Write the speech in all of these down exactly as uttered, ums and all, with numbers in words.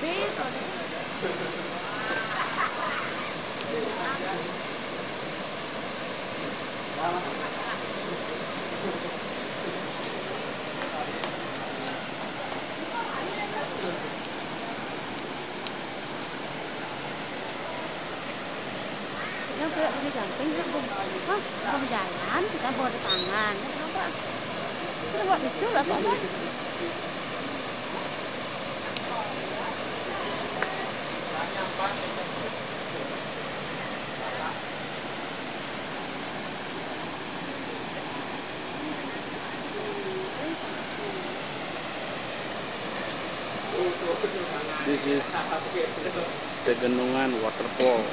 Nó kira ini gampang kan bom. Hah, bom jalan kita bawa di tangan. Kenapa? Kita buat itu lah apa? This is Pegunungan Waterfall.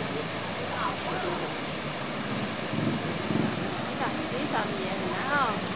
Cảm thấy cảm nhận nào?